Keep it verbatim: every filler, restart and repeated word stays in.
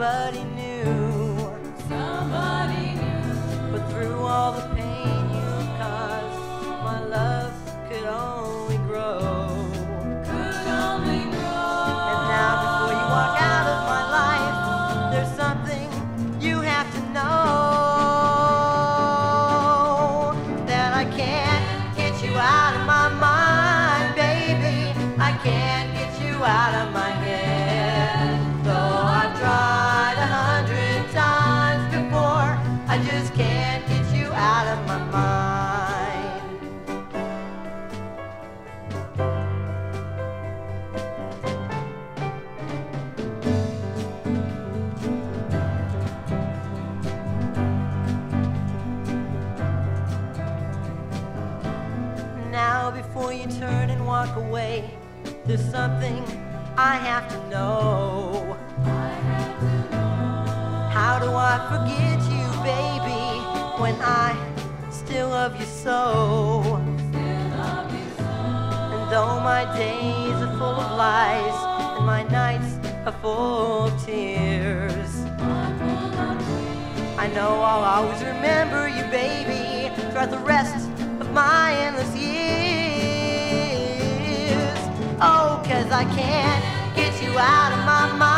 somebody new, somebody new. but through all the pain you caused, my love could only grow. Could only grow. And now before you walk out of my life, there's something you have to know, that I can't get you out of my mind, baby. I can't get you out of my head. Though I've tried a hundred times before, I just can't get you out of my mind. Now before you turn and walk away, there's something I have to know. I have to know. How do I forget you, baby, when I still love you so? Still love you so. And though my days are full of lies and my nights are full of tears, I'm full of dreams. I know I'll always remember you, baby, throughout the rest of my endless years. Oh, 'cause I can't get you out of my mind.